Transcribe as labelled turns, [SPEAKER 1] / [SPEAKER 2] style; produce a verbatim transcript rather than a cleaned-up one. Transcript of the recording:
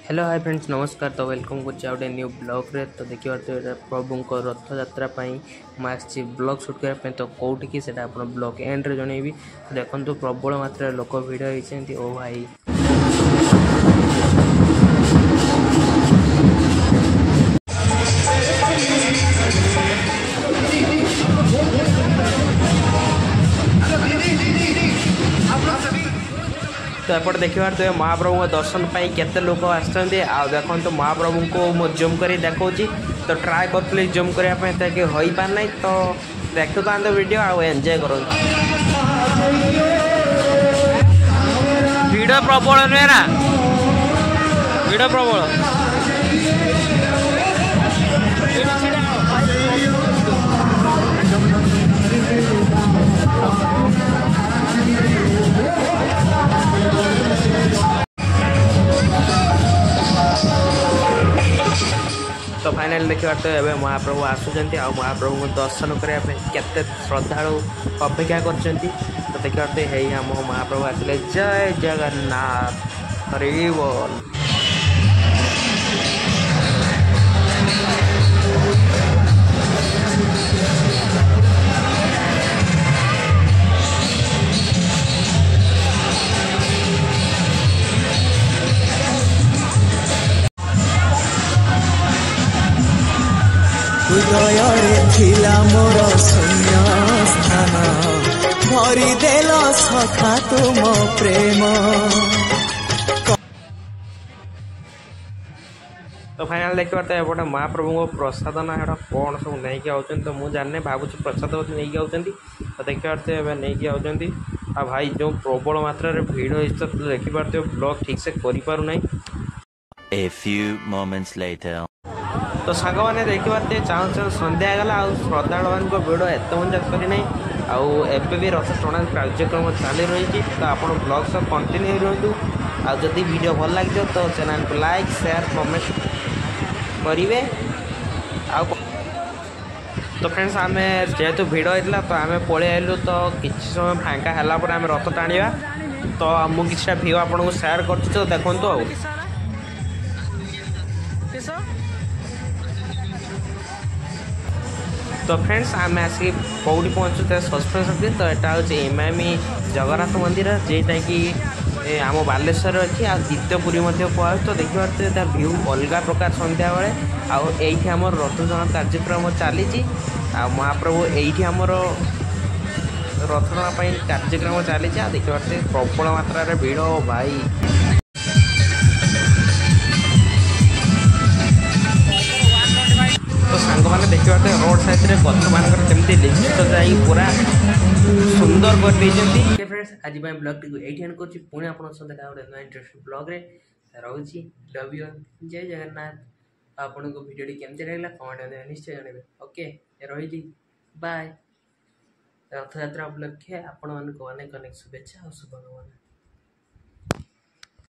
[SPEAKER 1] Hello hi friends नमस्कार। तो welcome कर न्यू ब्लॉग रे। तो देखिए तो प्रभु को रथ यात्रा मुझे ब्लॉग सुट करने तो कौटिकी से ब्लॉग एंड रे जनइबी। तो देखो प्रबल मात्रा लोक भिड़ होती ओ भाई तो एपट देखिबार तो महाप्रभु दर्शन पाई केते लोक आछंती आ देखो तो महाप्रभु को मो जूम करी देखौची। तो ट्राई करथले जूम करिया पे ताके होई पार नै। तो देखो तो वीडियो आ एंजॉय करो। भिड़ प्रबल नुहे ना भिड़ प्रबल तो फाइनल देखिए तो ये महाप्रभु आसुँच आ महाप्रभु को दर्शन करने केते श्रद्धालु अपेक्षा कर। तो देखिए तो है आम महाप्रभु आसिले। जय जगन्नाथ हरि बोल।
[SPEAKER 2] हृदय थिला मोर शून्य स्थान भरी देल सखा तुम प्रेम।
[SPEAKER 1] तो फाइनल देखिए तो एपटे महाप्रभु को प्रसाद ना है कौन सब नहीं आउट। तो मुझे जाने भावुँ प्रसाद नहीं आउट। तो देखिए तो नहीं आउट आ भाई जो प्रबल मात्रा भिड़ हो तो देखिए ब्लॉग ठीक से करें।
[SPEAKER 3] A few moments later.
[SPEAKER 1] तो सांग मैंने देखिए चाहूँ चाहूँ सन्ध्या गला आ श्रद्धालु मान भिड़ एत मंजा करना आबे भी रथ टणा कार्यक्रम चली रही। तो आप ब्लॉग सब कंटिन्यू रुँ आदि वीडियो भल लगे तो चैनल को लाइक शेयर कमेंट करेंगे। आ तो फ्रेंड्स आम जेहेतु भिड़ होता तो आम पलि आलु। तो किसी समय फांका है आम रथ टाणिया। तो मुझे किसी व्यू आपको शेयर कर तो देखो। तो फ्रेंड्स आम आसिक कौटी पहुँचु सस्पेंस अच्छी। तो यहाँ हूँ एम्मामी जगन्नाथ मंदिर जेटा कि आम बालेश्वर अच्छी आ द्वितीय पुरी कहूँ। तो देखिए तो भ्यू अलग प्रकार सन्ध्या बेले आम रथ टणा कार्यक्रम चली महाप्रभु ये आमर रथ टणा कार्यक्रम चली देखिए प्रबल मात्रा भिड़ भाई। तो सांग मैंने देखिए रोड साइड गच मानक जमी लिखित जा पूरा सुंदर कर। फ्रेंड्स आज ब्लॉग टी ये एंड कर पुणी आप गोटे इंटरेस्टिंग ब्लॉग रही लव यू जय जगन्नाथ। आपन को वीडियो केमती लगे कमेंट निश्चय जानवे। ओके रही बाय। रथ यात्रा उपलक्षे आपण मानक अनेक अनेक शुभेच्छा और शुभकामना।